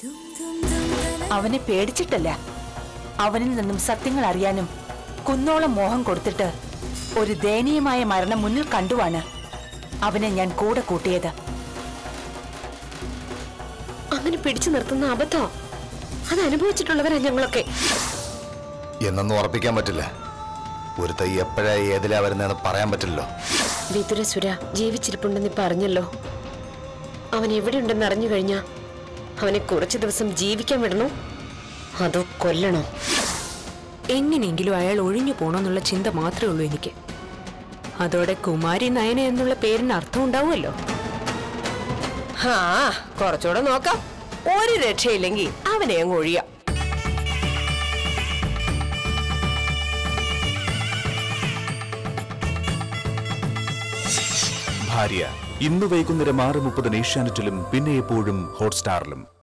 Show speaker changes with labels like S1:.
S1: അവനെ പേടിച്ചിട്ടല്ല, അവനിൽ നിന്നും സത്യങ്ങൾ അറിയാനും കുന്നോളം മോഹം കൊടുത്തിട്ട് ഒരു ദയനീയമായ മരണം മുന്നിൽ കണ്ടുവാണ് അവനെ ഞാൻ കൂടെ കൂട്ടിയത്.
S2: അങ്ങനെ പിടിച്ചു നിർത്തുന്ന അബദ്ധം അത് അനുഭവിച്ചിട്ടുള്ളവരാ ഞങ്ങളൊക്കെ.
S3: എന്നൊന്നും ഉറപ്പിക്കാൻ പറ്റില്ല. ഒരു തൈ എപ്പോഴാ ഏതിലാ വരുന്നതെന്ന് പറയാൻ പറ്റില്ലല്ലോ.
S2: വിതുരസുര ജീവിച്ചിരിപ്പുണ്ടെന്ന് ഇപ്പൊ അറിഞ്ഞല്ലോ. അവൻ എവിടെയുണ്ടെന്ന് അറിഞ്ഞു കഴിഞ്ഞാ അവനെ കുറച്ചു ദിവസം ജീവിക്കാൻ വിടണോ അതോ കൊല്ലണോ?
S4: എങ്ങനെയെങ്കിലും അയാൾ ഒഴിഞ്ഞു പോണോന്നുള്ള ചിന്ത മാത്രമേ ഉള്ളൂ എനിക്ക്. അതോടെ കുമാരി നയന എന്നുള്ള പേരിന് അർത്ഥം ഉണ്ടാവുമല്ലോ.
S2: കുറച്ചുകൂടെ നോക്കാം. ഒരു രക്ഷയില്ലെങ്കിൽ അവനെ അങ്ങ് ഒഴിയാം.
S5: ഭാര്യ ഇന്ന് വൈകുന്നേരം 6:30 ഏഷ്യാനെറ്റിലും പിന്നെ എപ്പോഴും ഹോട്ട്സ്റ്റാറിലും.